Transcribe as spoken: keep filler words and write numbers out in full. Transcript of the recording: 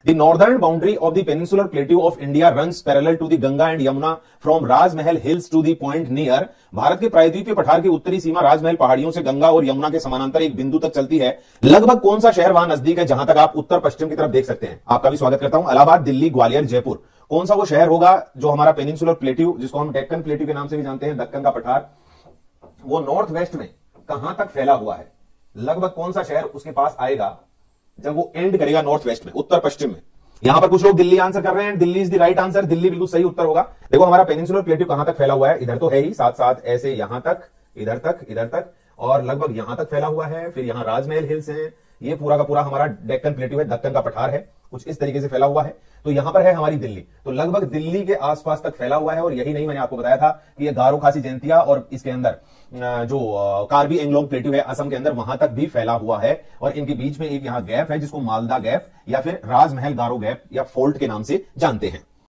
The northern boundary of the peninsular plateau of India runs parallel to the Ganga and Yamuna from Rajmahal hills to the point near. Bharat के प्रायद्वीपीय पठार की उत्तरी सीमा राजमहल पहाड़ियों से गंगा और यमुना के समानांतर एक बिंदु तक चलती है। लगभग कौन सा शहर वहां नजदीक है जहां तक आप उत्तर पश्चिम की तरफ देख सकते हैं? आपका भी स्वागत करता हूं। इलाहाबाद, दिल्ली, ग्वालियर, जयपुर। कौन सा वो शहर होगा जो हमारा पेनिनसुलर प्लेट्यू, जिसको हम डेक्कन प्लेट्यू के नाम से भी जानते हैं, दक्कन का पठार, वो नॉर्थ वेस्ट में कहां तक फैला हुआ है? लगभग कौन सा शहर उसके पास आएगा जब वो एंड करेगा नॉर्थ वेस्ट में, उत्तर पश्चिम में? यहां पर कुछ लोग दिल्ली आंसर कर रहे हैं। Delhi is the right answer. Delhi बिल्कुल सही उत्तर होगा। देखो हमारा पेनिनसुलर प्लेट्यू कहां तक फैला हुआ है? इधर तो है ही, साथ साथ ऐसे यहां तक, इधर तक, इधर तक, और लगभग यहां तक फैला हुआ है। फिर यहां राजमहल हिल्स हैं। ये पूरा का पूरा हमारा डेक्कन प्लेट्यू है, दक्कन का पठार है, कुछ इस तरीके से फैला हुआ है। तो यहां पर है हमारी दिल्ली, तो लगभग दिल्ली के आसपास तक फैला हुआ है। और यही नहीं, मैंने आपको बताया था कि ये गारो खासी जयंतिया और इसके अंदर जो कार्बी एंगलोंग प्लेट्यू है असम के अंदर, वहां तक भी फैला हुआ है। और इनके बीच में एक यहां गैप है जिसको मालदा गैप या फिर राजमहल गारो गैप या फोल्ट के नाम से जानते हैं।